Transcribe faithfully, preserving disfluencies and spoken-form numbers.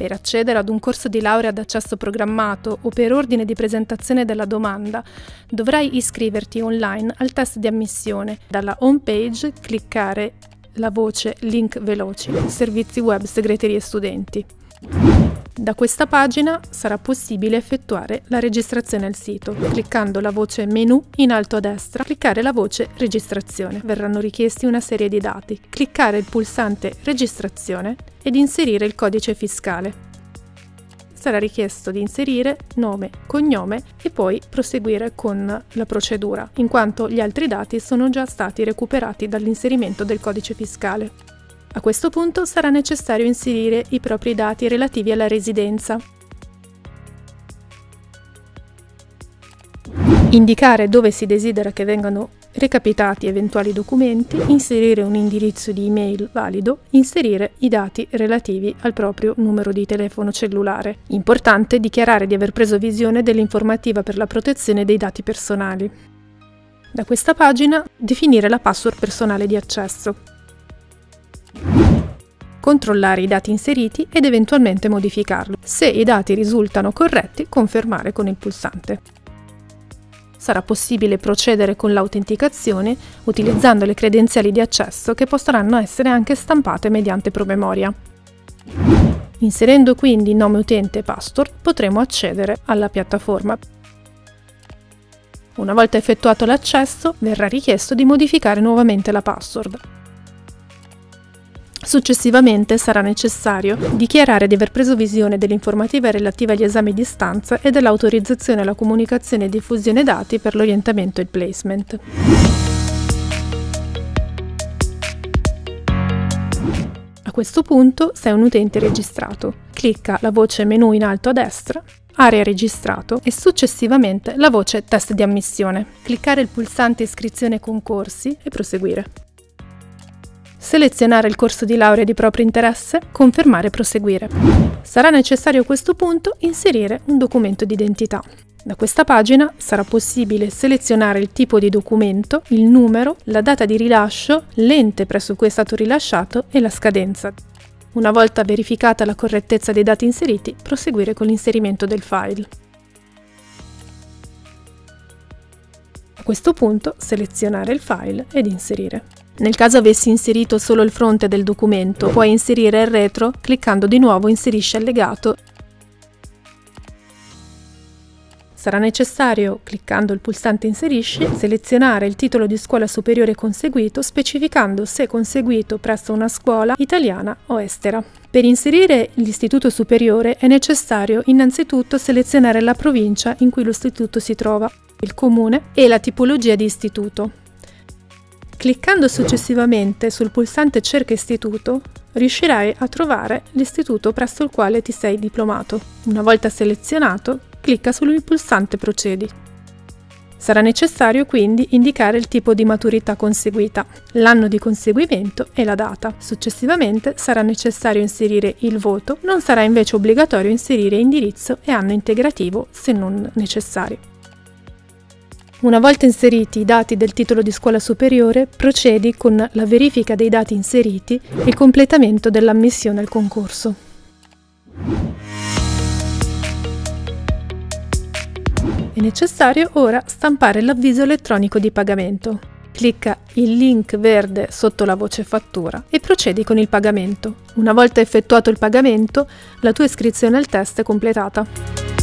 Per accedere ad un corso di laurea ad accesso programmato o per ordine di presentazione della domanda, dovrai iscriverti online al test di ammissione. Dalla home page cliccare la voce Link veloci, servizi web segreterie studenti. Da questa pagina sarà possibile effettuare la registrazione al sito. Cliccando la voce Menu in alto a destra, cliccare la voce Registrazione. Verranno richiesti una serie di dati. Cliccare il pulsante Registrazione ed inserire il codice fiscale. Sarà richiesto di inserire nome, cognome e poi proseguire con la procedura, in quanto gli altri dati sono già stati recuperati dall'inserimento del codice fiscale. A questo punto sarà necessario inserire i propri dati relativi alla residenza. Indicare dove si desidera che vengano recapitati eventuali documenti, inserire un indirizzo di email valido, inserire i dati relativi al proprio numero di telefono cellulare. Importante dichiarare di aver preso visione dell'informativa per la protezione dei dati personali. Da questa pagina definire la password personale di accesso. Controllare i dati inseriti ed eventualmente modificarli. Se i dati risultano corretti, confermare con il pulsante. Sarà possibile procedere con l'autenticazione utilizzando le credenziali di accesso che potranno essere anche stampate mediante promemoria. Inserendo quindi nome utente e password potremo accedere alla piattaforma. Una volta effettuato l'accesso, verrà richiesto di modificare nuovamente la password. Successivamente sarà necessario dichiarare di aver preso visione dell'informativa relativa agli esami di stanza e dell'autorizzazione alla comunicazione e diffusione dati per l'orientamento e il placement. A questo punto sei un utente registrato. Clicca la voce Menu in alto a destra, Area registrato e successivamente la voce Test di ammissione. Cliccare il pulsante Iscrizione concorsi e proseguire. Selezionare il corso di laurea di proprio interesse, confermare e proseguire. Sarà necessario a questo punto inserire un documento d'identità. Da questa pagina sarà possibile selezionare il tipo di documento, il numero, la data di rilascio, l'ente presso cui è stato rilasciato e la scadenza. Una volta verificata la correttezza dei dati inseriti, proseguire con l'inserimento del file. A questo punto selezionare il file ed inserire. Nel caso avessi inserito solo il fronte del documento, puoi inserire il retro cliccando di nuovo Inserisci allegato. Sarà necessario, cliccando il pulsante Inserisci, selezionare il titolo di scuola superiore conseguito, specificando se conseguito presso una scuola italiana o estera. Per inserire l'istituto superiore è necessario innanzitutto selezionare la provincia in cui l'istituto si trova, il comune e la tipologia di istituto. Cliccando successivamente sul pulsante Cerca istituto, riuscirai a trovare l'istituto presso il quale ti sei diplomato. Una volta selezionato, clicca sul pulsante Procedi. Sarà necessario quindi indicare il tipo di maturità conseguita, l'anno di conseguimento e la data. Successivamente sarà necessario inserire il voto, non sarà invece obbligatorio inserire indirizzo e anno integrativo se non necessario. Una volta inseriti i dati del titolo di scuola superiore, procedi con la verifica dei dati inseriti e il completamento dell'ammissione al concorso. È necessario ora stampare l'avviso elettronico di pagamento. Clicca il link verde sotto la voce Fattura e procedi con il pagamento. Una volta effettuato il pagamento, la tua iscrizione al test è completata.